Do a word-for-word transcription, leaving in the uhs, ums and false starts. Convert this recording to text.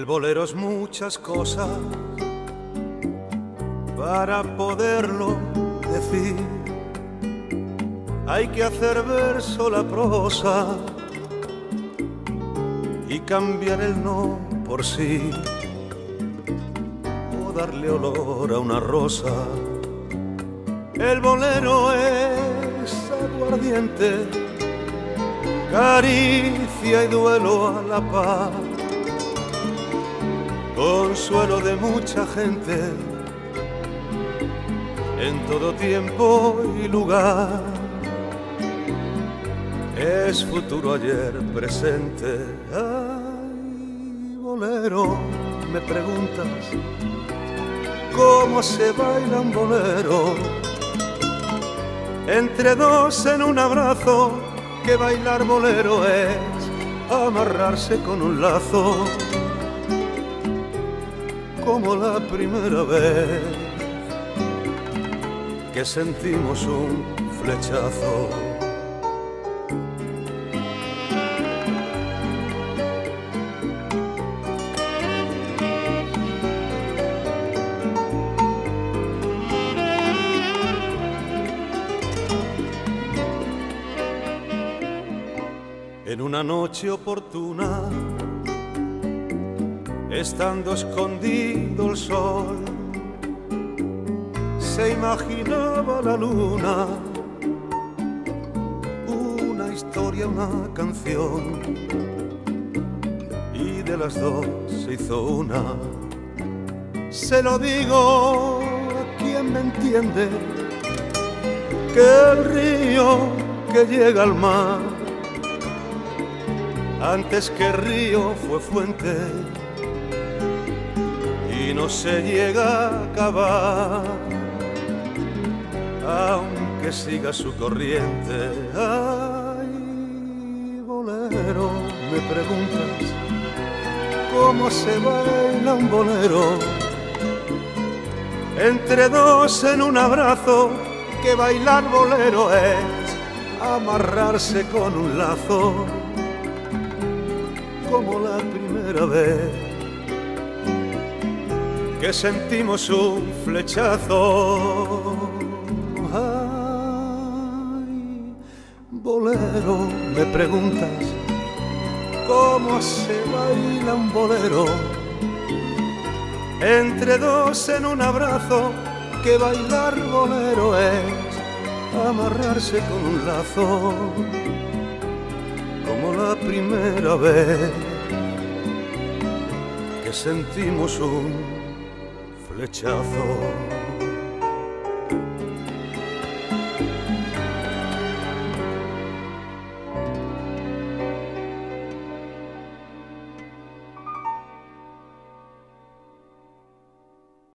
bolero es muchas cosas para poderlo decir. Hay que hacer verso la prosa y cambiar el no por sí, o darle olor a una rosa. El bolero es aguardiente, caricia y duelo a la paz, consuelo de mucha gente en todo tiempo y lugar. Es futuro, ayer, presente. Ay, bolero, me preguntas cómo se baila un bolero. Entre dos en un abrazo, que bailar bolero es amarrarse con un lazo, como la primera vez que sentimos un flechazo. En una noche oportuna, estando escondido el sol, se imaginaba la luna, una historia, una canción, y de las dos se hizo una. Se lo digo a quien me entiende, que el río que llega al mar, antes que río fue fuente y no se llega a acabar, aunque siga su corriente. Ay, bolero, me preguntas cómo se baila un bolero. Entre dos en un abrazo, que bailar bolero es amarrarse con un lazo, como la primera vez que sentimos un flechazo. Ay, bolero, me preguntas cómo se baila un bolero. Entre dos en un abrazo, que bailar bolero es amarrarse con un lazo, como la primera vez que sentimos un flechazo.